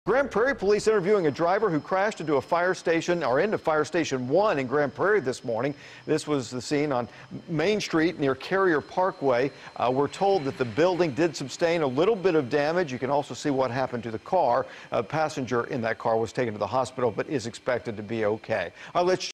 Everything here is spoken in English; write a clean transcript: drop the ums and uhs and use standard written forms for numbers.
Grand Prairie police interviewing a driver who crashed into a fire station or into Fire Station 1 in Grand Prairie this morning. This was the scene on Main Street near Carrier Parkway. We're told that the building did sustain a little bit of damage. You can also see what happened to the car. A passenger in that car was taken to the hospital but is expected to be okay. Let's